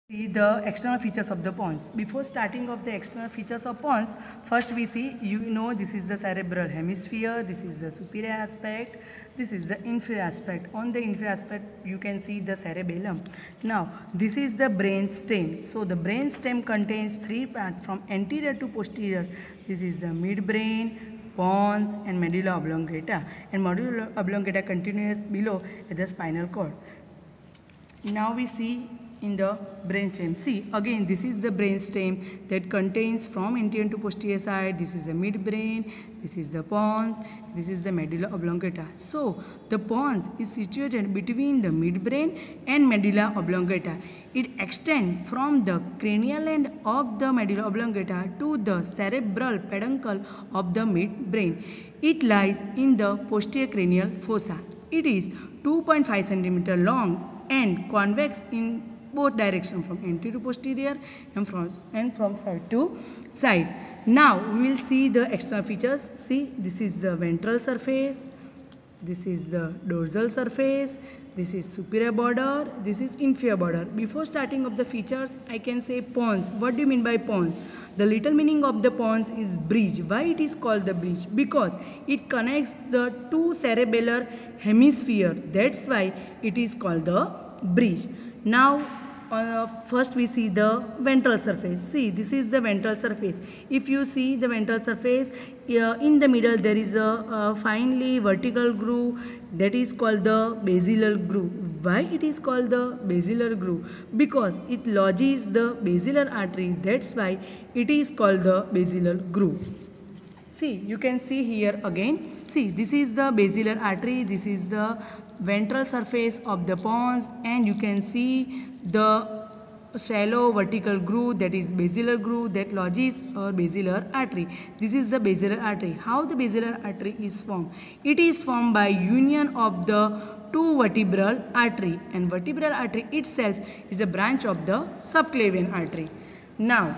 See the external features of the pons. Before starting of the external features of pons, first we see, this is the cerebral hemisphere, this is the superior aspect, this is the inferior aspect. On the inferior aspect, you can see the cerebellum. Now, this is the brain stem. So, the brain stem contains three parts from anterior to posterior. This is the midbrain, pons and medulla oblongata, and medulla oblongata continues below the spinal cord. Now we see in the brainstem. See, again, this is the brainstem that contains from anterior to posterior side. This is the midbrain, this is the pons, this is the medulla oblongata. So, the pons is situated between the midbrain and medulla oblongata. It extends from the cranial end of the medulla oblongata to the cerebral peduncle of the midbrain. It lies in the posterior cranial fossa. It is 2.5 cm long and convex in both directions, from anterior to posterior and from side to side. Now we will see the external features. See, this is the ventral surface, this is the dorsal surface, this is superior border, this is inferior border. Before starting of the features, I can say pons. What do you mean by pons? The literal meaning of the pons is bridge. Why it is called the bridge? Because it connects the two cerebellar hemisphere. That's why it is called the bridge. Now first we see the ventral surface. See, this is the ventral surface. If you see the ventral surface, in the middle there is a finely vertical groove that is called the basilar groove. Why it is called the basilar groove? Because it lodges the basilar artery. That's why it is called the basilar groove. See, you can see here again. See, this is the basilar artery. This is the ventral surface of the pons, and you can see the shallow vertical groove, that is basilar groove, that lodges our basilar artery. This is the basilar artery. How the basilar artery is formed? It is formed by union of the two vertebral artery, and vertebral artery itself is a branch of the subclavian artery. Now,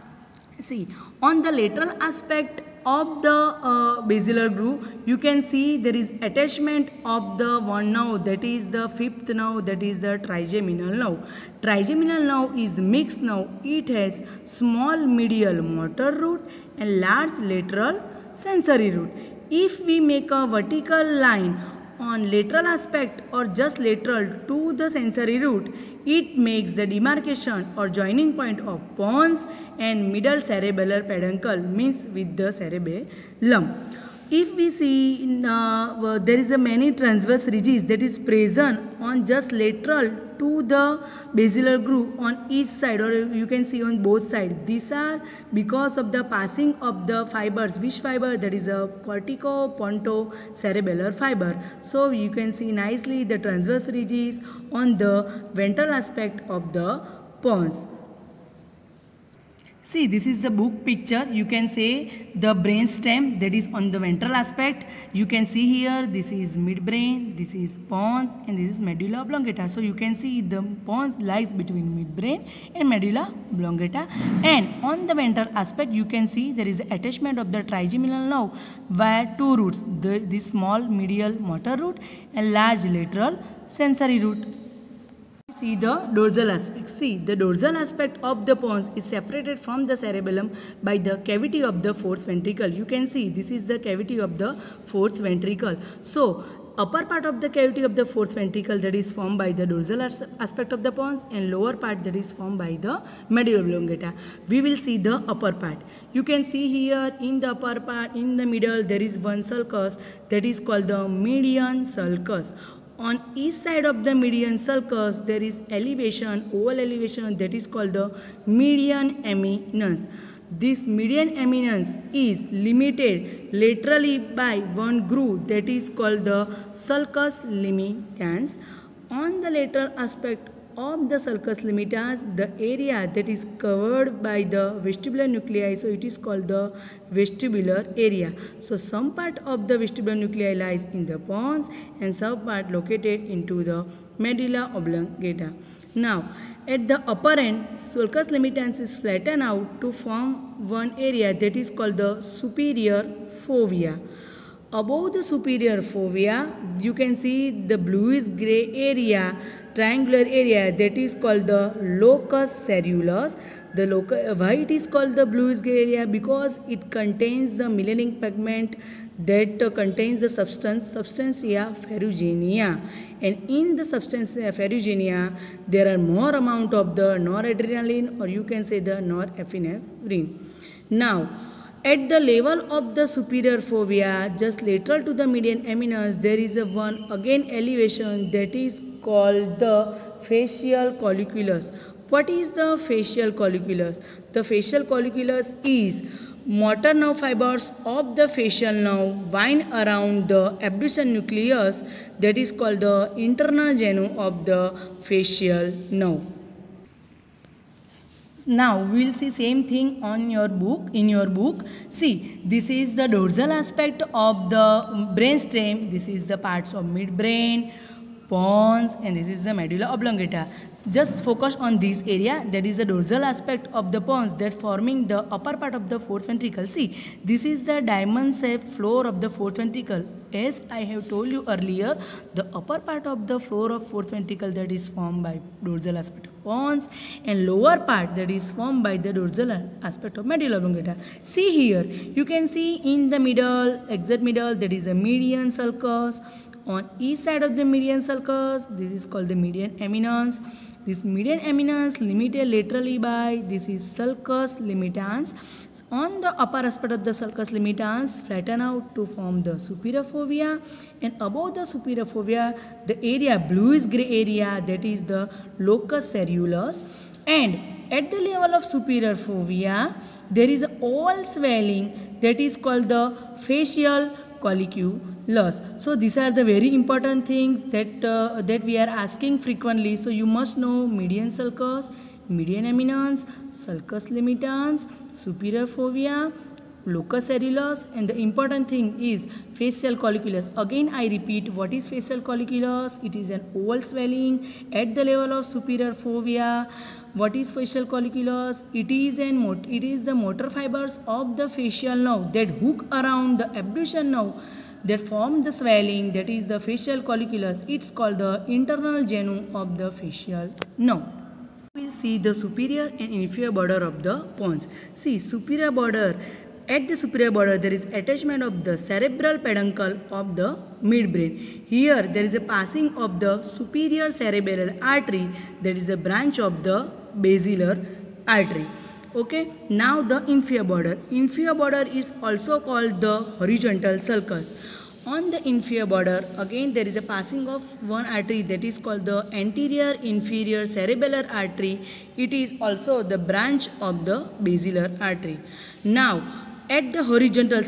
see, on the lateral aspect of the basilar groove, you can see there is attachment of the one nerve, that is the fifth nerve, that is the trigeminal nerve. Trigeminal nerve is mixed nerve. It has small medial motor root and large lateral sensory root. If we make a vertical line on lateral aspect or just lateral to the sensory root, it makes the demarcation or joining point of pons and middle cerebellar peduncle, means with the cerebellum. If we see there is a many transverse ridges that is present on just lateral to the basilar groove on each side, or you can see on both sides. These are because of the passing of the fibers. Which fiber? That is a cortico-pontocerebellar fiber. So you can see nicely the transverse ridges on the ventral aspect of the pons. See, this is the book picture. You can say the brain stem, that is on the ventral aspect. You can see here, this is midbrain, this is pons, and this is medulla oblongata. So you can see the pons lies between midbrain and medulla oblongata. And on the ventral aspect, you can see there is attachment of the trigeminal nerve via two roots, this small medial motor root and large lateral sensory root. See the dorsal aspect. See, the dorsal aspect of the pons is separated from the cerebellum by the cavity of the fourth ventricle. You can see this is the cavity of the fourth ventricle. So, upper part of the cavity of the fourth ventricle, that is formed by the dorsal aspect of the pons, and lower part that is formed by the medulla oblongata. We will see the upper part. You can see here in the upper part, in the middle, there is one sulcus that is called the median sulcus. On each side of the median sulcus, there is elevation, oval elevation, that is called the median eminence. This median eminence is limited laterally by one groove, that is called the sulcus limitans. On the lateral aspect of the sulcus limitans, the area that is covered by the vestibular nuclei, so it is called the vestibular area. So some part of the vestibular nuclei lies in the pons and some part located into the medulla oblongata. Now, at the upper end, sulcus limitans is flattened out to form one area that is called the superior fovea. Above the superior fovea, you can see the bluish grey area triangular area that is called the locus ceruleus. Why it is called the bluish gray area? Because it contains the myelinic pigment that contains the substantia ferruginea, and in the substantia ferruginea there are more amount of the noradrenaline, or you can say the norepinephrine. Now, at the level of the superior fovea, just lateral to the median eminence, there is a one again elevation that is called the facial colliculus. What is the facial colliculus? The facial colliculus is motor nerve fibers of the facial nerve wind around the abduction nucleus, that is called the internal genu of the facial nerve. Now we will see same thing on your book. In your book, see, this is the dorsal aspect of the brainstem. This is the parts of midbrain, pons, and this is the medulla oblongata. Just focus on this area, that is the dorsal aspect of the pons that forming the upper part of the fourth ventricle. See, this is the diamond shaped floor of the fourth ventricle. As I have told you earlier, the upper part of the floor of fourth ventricle that is formed by dorsal aspect of pons, and lower part that is formed by the dorsal aspect of medulla oblongata. See here, you can see in the middle, exact middle, that is the median sulcus. On each side of the median sulcus, this is called the median eminence. This median eminence limited laterally by, this is sulcus limitans. On the upper aspect of the sulcus limitans flatten out to form the superior fovea, and above the superior fovea, the area bluish gray area, that is the locus ceruleus. And at the level of superior fovea, there is a oval swelling that is called the facial colliculus. So these are the very important things that we are asking frequently. So you must know median sulcus, median eminence, sulcus limitans, superior fovea, locus ceruleus, and the important thing is facial colliculus. Again I repeat, what is facial colliculus? It is an oval swelling at the level of superior fovea. What is facial colliculus? It is the motor fibers of the facial nerve that hook around the abduction nerve that form the swelling, that is the facial colliculus. It's called the internal genu of the facial nerve. We will see the superior and inferior border of the pons. See, superior border. At the superior border, there is attachment of the cerebral peduncle of the midbrain. Here, there is a passing of the superior cerebral artery, that is a branch of the basilar artery. Okay, now the inferior border. Inferior border is also called the horizontal sulcus. On the inferior border, again there is a passing of one artery that is called the anterior inferior cerebellar artery. It is also the branch of the basilar artery. Now, at the horizontal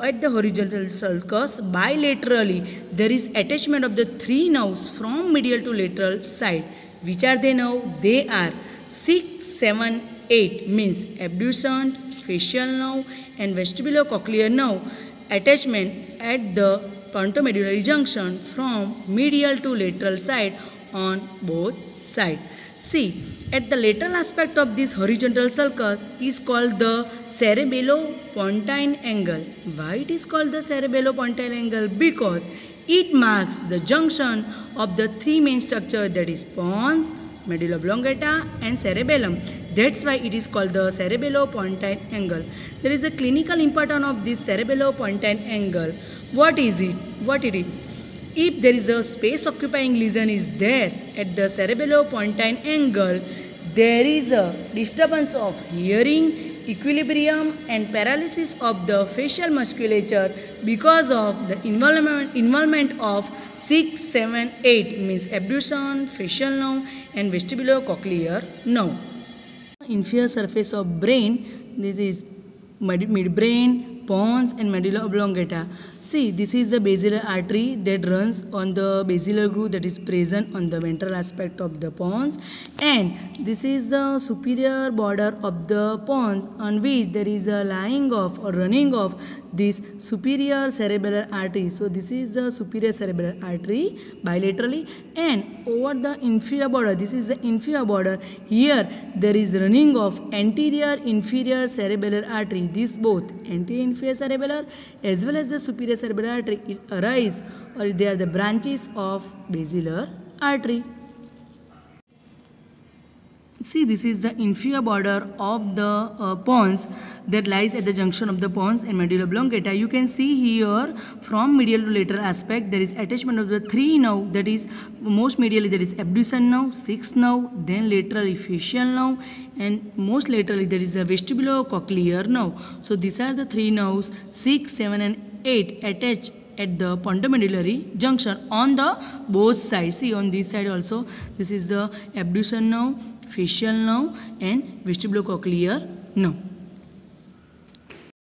sulcus, bilaterally, there is attachment of the three nerves from medial to lateral side. Which are they now? They are 6, 7, 8, means abduction, facial nerve, and vestibulocochlear nerve. Attachment at the spontomedullary junction from medial to lateral side on both sides. See, at the lateral aspect of this horizontal sulcus is called the cerebellopontine angle. Why it is called the cerebellopontine angle? Because it marks the junction of the three main structures, that is pons, medulla oblongata, and cerebellum. That's why it is called the cerebellopontine angle. There is a clinical importance of this cerebellopontine angle. What is it? What it is? If there is a space occupying lesion is there at the cerebellopontine angle, there is a disturbance of hearing, equilibrium, and paralysis of the facial musculature because of the involvement of 6, 7, 8, means abduction, facial nerve, and vestibulocochlear nerve. Inferior surface of brain, this is midbrain, pons, and medulla oblongata. See, this is the basilar artery that runs on the basilar groove that is present on the ventral aspect of the pons, and this is the superior border of the pons on which there is a lying of or running of this superior cerebellar artery. So this is the superior cerebellar artery bilaterally, and over the inferior border, this is the inferior border. Here there is running of anterior inferior cerebellar artery. These both anterior inferior cerebellar as well as the superior cerebellar artery arise, or they are the branches of basilar artery. See, this is the inferior border of the pons that lies at the junction of the pons and medulla oblongata. You can see here from medial to lateral aspect there is attachment of the three nerve, that is most medially there is abducens nerve, sixth nerve, then laterally facial nerve, and most laterally there is the vestibulocochlear nerve. So these are the three nerves, 6, 7 and 8 attached at the pontomedullary junction on the both sides. See, on this side also this is the abducens nerve, facial nerve and vestibulocochlear nerve.